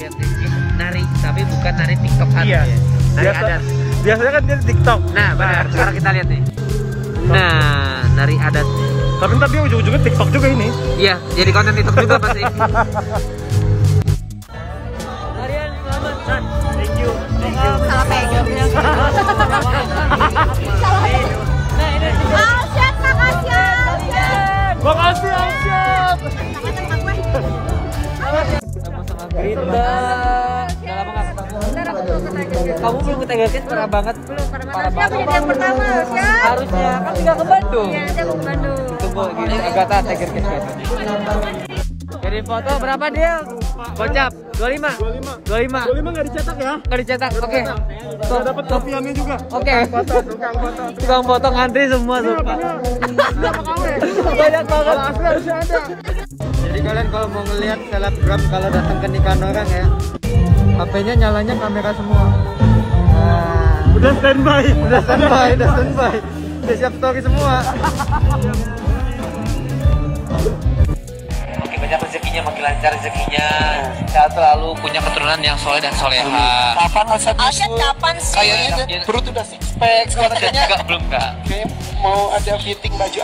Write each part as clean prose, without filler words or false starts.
lihat Rizky nari, tapi bukan nari TikTokan. Iya. Ya. Nari adat. Biasanya kan dia di TikTok. Nah, benar. Sekarang kita lihat nih. Nah, nari adat. Tapi ntar dia ujung-ujungnya TikTok juga ini. Iya, jadi konten TikTok juga pasti. Arian, selamat. Thank you. Salah pegang. Alsyad, makasih Alsyad. Makasih Alsyad. Sama-sama Grinda. Udah lama nggak ketemu. Kamu belum ke Tiger Case, parah banget. Belum, parah banget. Siapa jadi yang pertama, Alsyad? Harusnya, kan juga ke Bandung. Iya, dia mau ke Bandung. Tunggu, gini Agatha Tiger Case biasa. Jadi foto berapa dia? Gocap, 25. 25 nggak dicetak ya? nggak dicetak, oke. Nggak dapat kopiannya juga. Oke. Tukang foto. Tukang foto ngantri semua sumpah. Banyak banget. Asli harusnya ada. Jadi kalian kalau mau ngelihat selebgram kalau datang ke nikahan orang ya, HP-nya nyalanya kamera semua. Nah, Udah standby. udah standby. Udah siap story semua. Makin banyak rezekinya, makin lancar rezekinya. Sehat selalu, punya keturunan yang soleh dan soleha. Kapan Alsyad Kapan sih? Kayaknya perut udah six pack. Sekarang kayaknya Belum kak. kayak mau ada fitting baju.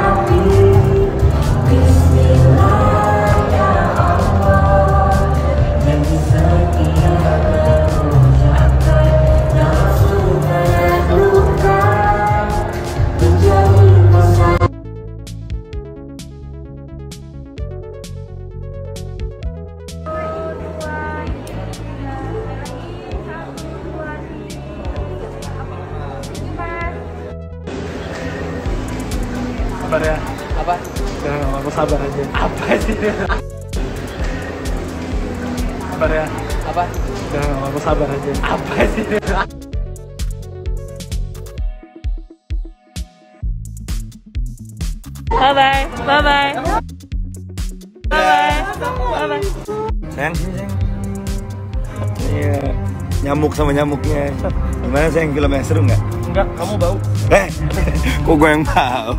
Sabar ya. Apa? Jangan aku sabar aja. Apa sih? Sabar ya. Apa? Jangan aku sabar aja. Apa sih? Bye bye. Bye bye. Bye bye. Sayang, iya, nyamuk sama nyamuknya. Gimana sayang, film yang seru nggak? Enggak, kamu bau. Kok gue yang bau?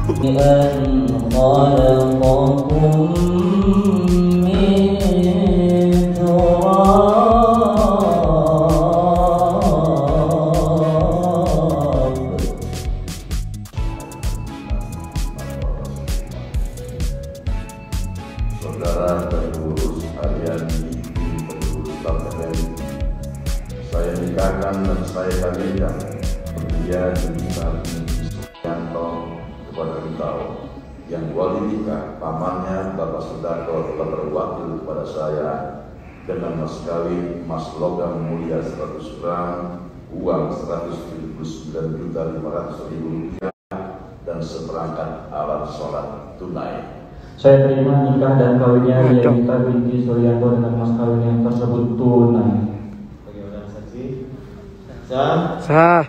Saudara pengurus harian di pengurus partai, saya nikahkan dan saya kawinkan Pria Denisa Sugianto kepada engkau, yang wali nikah pamannya Bapak Sudarto telah berwakil kepada saya dengan mas kawin emas logam mulia 100 gram, uang 179.500.000 rupiah, dan seperangkat alat sholat tunai. Saya terima nikah dan kawinnya Rianita binti Suryanto dengan mas kawin yang tersebut tunai. Bagaimana saksi? Sah.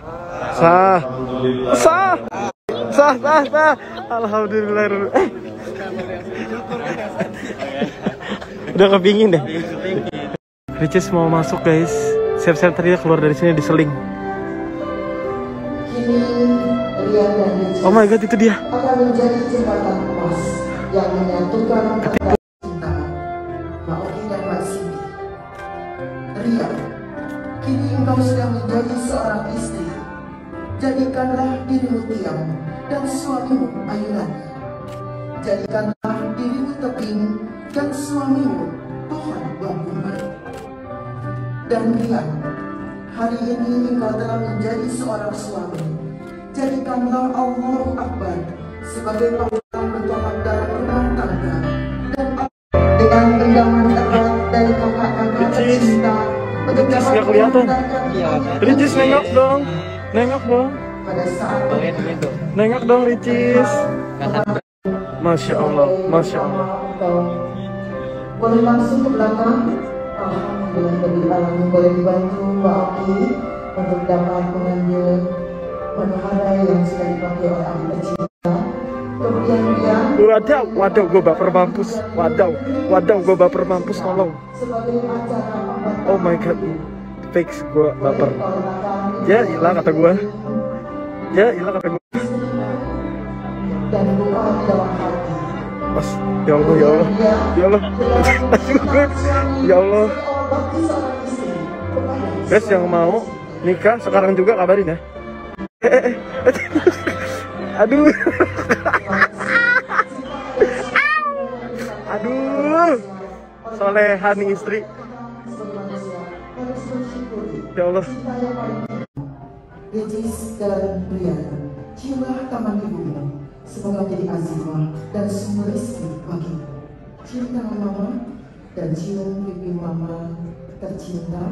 Alhamdulillah. Udah kepingin deh. Ricis mau masuk guys. Siap-siap tadi keluar dari sini diseling. Oh my god, itu dia. Akan menjadi jembatan emas yang menyatukan antara cinta Maudi dan Mbak Cindy. Ria, kini engkau sedang menjadi seorang istri. Jadikanlah dirimu tiang dan suamimu ayunan. Jadikanlah dirimu tebing dan suamimu pohon bambu. Dan Ria, hari ini engkau telah menjadi seorang suami. Jadikanlah Allahu Akbar sebagai panggilan bertolak dalam rumah tangga, dan dengan genggaman erat dari kakak-kakak tercinta untuk dapat Nggak kelihatan. mengantarkan Ricis nengok dong. pada saat Nengok dong Ricis. Masya Allah. boleh langsung ke belakang. Alhamdulillah bagi alam boleh dibantu Mbak Oki untuk dapat mengambil penuhara yang sudah dipakai oleh ahli tercinta. Kemudian dia Waduh, gue baper mampus. Waduh, gue baper mampus, tolong. sebagai acara Oh my god, fix gue baper. Ya hilang kata gue. dan doa di dalam hati. Mas, ya Allah. Ya Allah. Bakti seorang istri kepada Guys, yang mau nikah sekarang juga kabarin ya. Aduh. Aduh. Soleha nih istri. Ya Allah. Regis dan Brian, ciumlah tangan ibumu, semoga menjadi azimah dan sumber rezeki bagimu. Cium tangan mama dan cium pipi mama tercinta.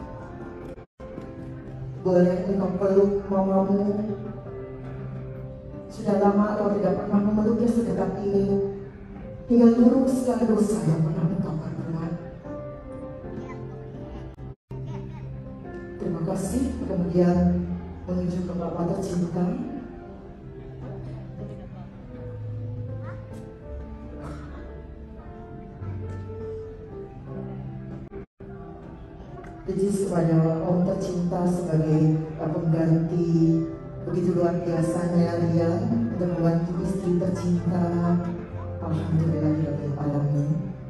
Boleh engkau peluk mamamu. Sudah lama kau tidak pernah memeluknya sedekat ini, hingga luruh segala dosa yang pernah engkau perbuat. Terima kasih. Kemudian menuju ke Bapak tercinta. Jadi kepada Om tercinta sebagai pengganti begitu luar biasanya Rian untuk membantu istri tercinta. Alhamdulillahirabbil alamin.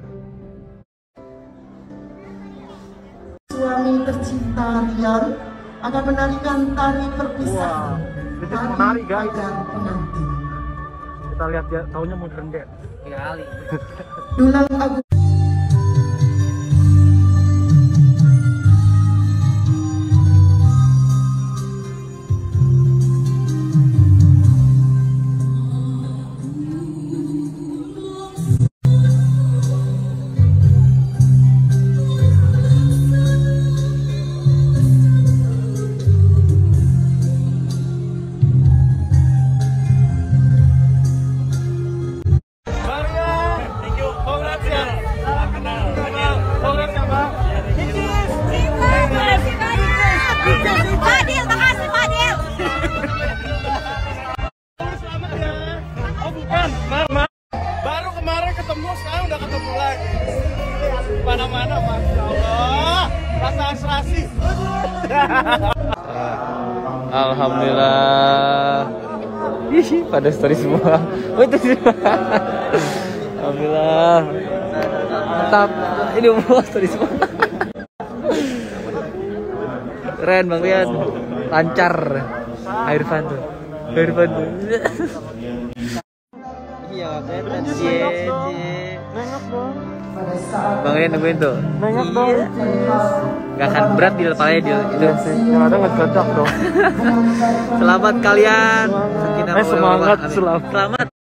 Suami tercinta Rian akan menarikan tari perpisahan. Wah, itu menari guys. Dan pengantin. Kita lihat ya, taunya modern deh. Kali. Dulang Agung. Fadil, makasih Fadil. Baru kemarin ketemu, sekarang udah ketemu lagi. Mana-mana, Masya Allah. Rasa asrasi. Alhamdulillah. Ih, pada story semua. Oh, itu sih. Alhamdulillah. Mantap. Ini semua story semua. Keren Bang Rian. Lancar. Air fan tuh. Iya, kelihatan sih. Nengok dong. Bang Rian nungguin tuh. Nengok dong. Gak akan berat di kepalanya dia itu. Yang ada ngegadak dong. Selamat kalian. Semangat, Selamat.